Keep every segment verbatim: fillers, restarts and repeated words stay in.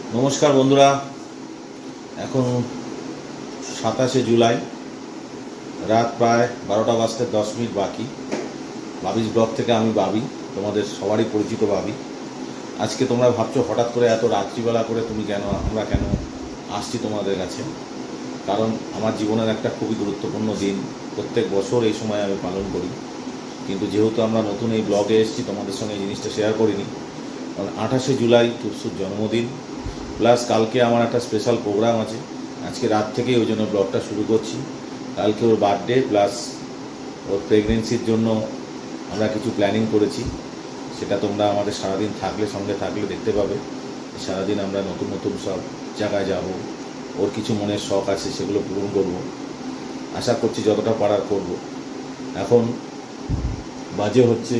নমস্কার বন্ধুরা, এখন সাতাশে জুলাই, রাত প্রায় বারোটা বাজতে দশ মিনিট বাকি। বাবিস ব্লগ থেকে আমি বাবি, তোমাদের সবারই পরিচিত বাবি। আজকে তোমরা ভাবছো হঠাৎ করে এত রাত্রিবেলা করে তুমি কেন আমরা কেন আসছি তোমাদের কাছে। কারণ আমার জীবনের একটা খুবই গুরুত্বপূর্ণ দিন, প্রত্যেক বছর এই সময় আমি পালন করি। কিন্তু যেহেতু আমরা নতুন এই ব্লগে এসেছি, তোমাদের সঙ্গে এই জিনিসটা শেয়ার করিনি। কারণ আঠাশে জুলাই টুপসুর জন্মদিন, প্লাস কালকে আমার একটা স্পেশাল প্রোগ্রাম আছে। আজকে রাত থেকেই ওই জন্য ব্লগটা শুরু করছি। কালকে ওর বার্থডে, প্লাস ওর প্রেগনেন্সির জন্য আমরা কিছু প্ল্যানিং করেছি। সেটা তোমরা আমাদের সারাদিন থাকলে, সঙ্গে থাকলে দেখতে পাবে। সারাদিন আমরা নতুন নতুন সব জায়গায় যাব, ওর কিছু মনের শখ আছে সেগুলো পূরণ করব। আশা করছি যতটা পারার করব। এখন বাজে হচ্ছে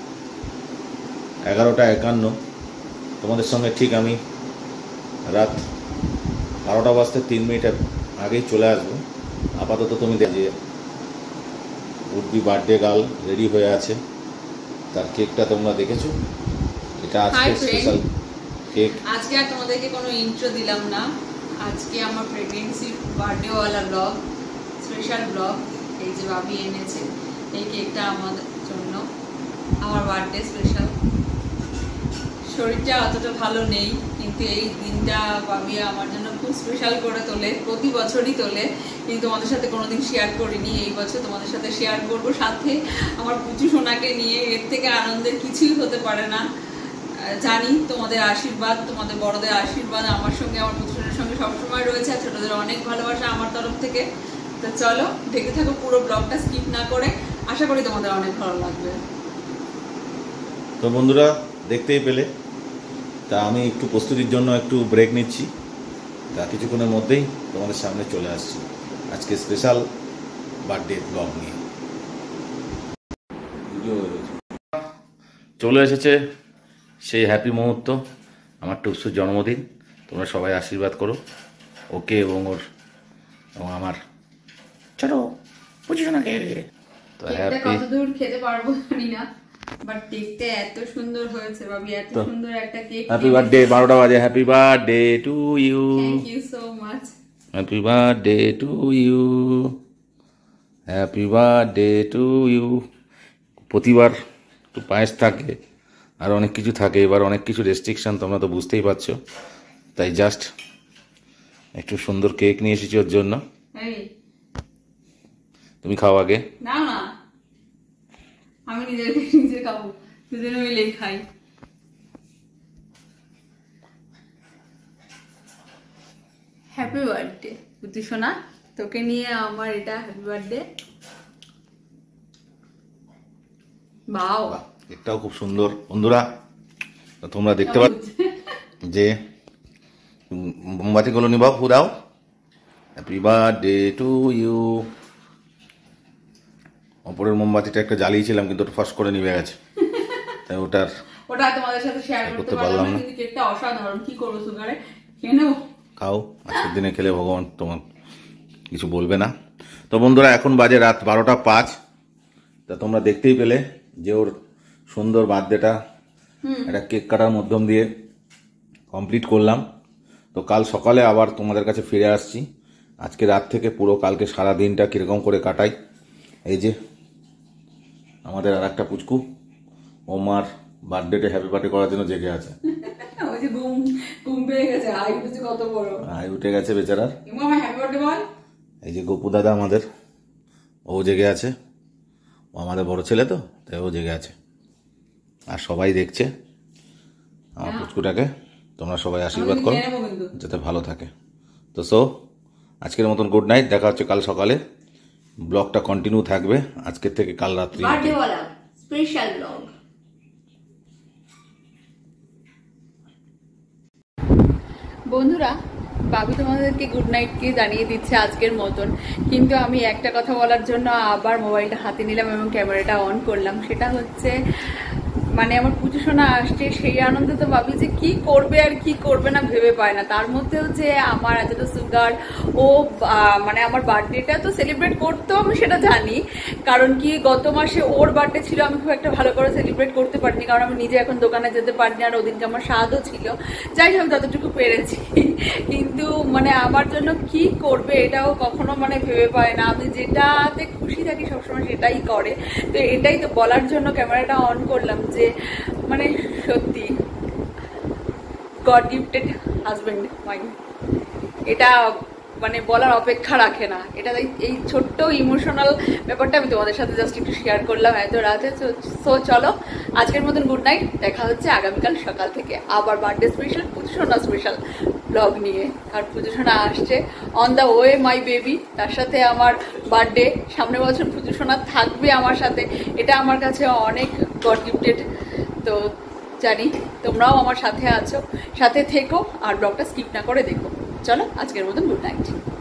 এগারোটা একান্ন। তোমাদের সঙ্গে ঠিক আমি রাত বারোটা বাজতে তিন মিনিট আগেই চলে আসবো। আপাতত তুমি দেখে উডবি বার্থডে গার্ল রেডি হয়ে আছে। তার কেকটা তোমরা দেখেছো, এটা আজকে স্পেশাল কেক। আজকে আর তোমাদেরকে কোনো ইন্ট্রো দিলাম না। আজকে আমার প্রেগনেন্সি বার্থডে ওয়ালা ব্লগ, স্পেশাল ব্লগ। এই যে ভাবি এনেছে এই কেকটা আমাদের জন্য, আমার বার্থডে স্পেশাল। শরীরটা অতটা ভালো নেই, কিন্তু এই দিনটা ভাবি আমার জন্য খুব স্পেশাল করে তোলে, প্রতি বছরই তোলে। কিন্তু তোমাদের সাথে কোনোদিন শেয়ার করিনি, এই বছর তোমাদের সাথে শেয়ার করবো, সাথে আমার পুচু সোনাকে নিয়ে। এর থেকে আনন্দের কিছুই হতে পারে না। জানি তোমাদের আশীর্বাদ, তোমাদের বড়দের আশীর্বাদ আমার সঙ্গে, আমার পুচু সোনার সঙ্গে সবসময় রয়েছে, আর ছোটদের অনেক ভালোবাসা আমার তরফ থেকে। তো চলো দেখতে থাকো পুরো ব্লগটা স্কিপ না করে, আশা করি তোমাদের অনেক ভালো লাগবে। তো বন্ধুরা দেখতেই পেলে, তা আমি একটু প্রস্তুতির জন্য একটু ব্রেক নিচ্ছি। তা কিছুক্ষণের মধ্যেই তোমাদের সামনে চলে আসছি আজকে স্পেশাল বার্থডে ব্লগ নিয়ে। চলে এসেছে সেই হ্যাপি মুহূর্ত, আমার টুপসুর জন্মদিন। তোমরা সবাই আশীর্বাদ করো ওকে এবং ওর এবং আমার ছোট বুঝিস না কে। তো হ্যাপি, কতদূর খেতে পারবো জানি না, বাট দেখতে এত সুন্দর হয়েছে ভাবি, এত সুন্দর একটা কেক। হ্যাপি বার্থডে, বারোটা বাজে। Happy birthday to you. Thank you so much. Happy birthday to you, happy birthday to you. প্রতিবার একটু পায়েস থাকে আর অনেক কিছু থাকে, এবার অনেক কিছু রেস্ট্রিকশন, তোমরা তো বুঝতেই পারছো। তাই জাস্ট একটু সুন্দর কেক নিয়ে এসেছি ওর জন্য। তুমি খাও আগে। না না, আমি নিজের নিজে খাবো, দুজনে মিলেই খাই। হ্যাপি বার্থডে বুদ্ধি সোনা, তোকে নিয়ে আমার এটা হ্যাপি বার্থডে। বাও, কেকটাও খুব সুন্দর। বন্ধুরা তোমরা দেখতে পাচ্ছ যে মোমবাতিগুলো নিবাও, ফুরাও। Happy birthday to you. অপরের মোমবাতিটা একটা জ্বালিয়েছিলাম, কিন্তু ওটা ফাঁস করে নিভে গেছে, তাই ওটার ওটা তোমাদের সাথে শেয়ার করতে পারলাম না। কিন্তু কেকটা অসাধারণ, কি করবো, সুগারে খেয়ে নেবো। খাও, আজকের দিনে খেলে ভগবান তোমার কিছু বলবে না। তো বন্ধুরা এখন বাজে রাত বারোটা পাঁচ। তা তোমরা দেখতেই পেলে যে ওর সুন্দর বার্থডেটা একটা কেক কাটার মাধ্যম দিয়ে কমপ্লিট করলাম। তো কাল সকালে আবার তোমাদের কাছে ফিরে আসছি। আজকে রাত থেকে পুরো কালকে সারা দিনটা কীরকম করে কাটাই। এই যে আমাদের আর একটা পুচকু, ও মার বার্থডেটা হ্যাপি বার্থডে করার জন্য জেগে আছে। আয় উঠে গেছে বেচারার। এই যে গপু দাদা আমাদের, ও জেগে আছে। ও আমাদের বড় ছেলে, তো তাই ও জেগে আছে। আর সবাই দেখছে আমার পুচকুটাকে। তোমরা সবাই আশীর্বাদ করো যাতে ভালো থাকে। তো সো আজকের মতন গুড নাইট, দেখা হচ্ছে কাল সকালে। ব্লগটা কন্টিনিউ থাকবে আজকের থেকে কাল রাত্রি। Special blog. বন্ধুরা বাবি তোমাদেরকে গুড নাইট কে জানিয়ে দিচ্ছে আজকের মতন, কিন্তু আমি একটা কথা বলার জন্য আবার মোবাইলটা হাতে নিলাম এবং ক্যামেরাটা অন করলাম। সেটা হচ্ছে মানে আমার পুজো শোনা আসছে, সেই আনন্দে তো ভাবি যে কি করবে আর কি করবে না ভেবে পায় না। তার মধ্যেও যে আমার এতটা সুগার, ও মানে আমার বার্থডেটা তো সেলিব্রেট করতেও আমি সেটা জানি, কারণ কি গত মাসে ওর বার্থডে ছিল, আমি খুব একটা ভালো করে সেলিব্রেট করতে পারিনি, কারণ আমি নিজে এখন দোকানে যেতে পারিনি, আর ওদিনকে আমার স্বাদও ছিল। যাই হোক যতটুকু পেরেছি, কিন্তু মানে আমার জন্য কি করবে এটাও কখনো মানে ভেবে পায় না। আমি যেটাতে খুশি থাকি সবসময় সেটাই করে। তো এটাই তো বলার জন্য ক্যামেরাটা অন করলাম যে মানে সত্যি গড গিফটেড হাজবেন্ড মাই, এটা মানে বলার অপেক্ষা রাখে না। এটা এই ছোট্ট ইমোশনাল ব্যাপারটা আমি তোমাদের সাথে জাস্ট একটু শেয়ার করলাম এত রাতে। সো চলো আজকের মতন গুড নাইট, দেখা হচ্ছে আগামীকাল সকাল থেকে আবার birthday special, Pujoshona special blog নিয়ে। আর পুজোশোনা আসছে on the way my baby, তার সাথে আমার বার্থডে, সামনের বছর পুজোশোনা থাকবে আমার সাথে, এটা আমার কাছে অনেক গড গিফটেড। তো জানি তোমরাও আমার সাথে আছো, সাথে থেকো আর ব্লগটা স্কিপ না করে দেখো। চলো আজকের মতন গুড নাইট।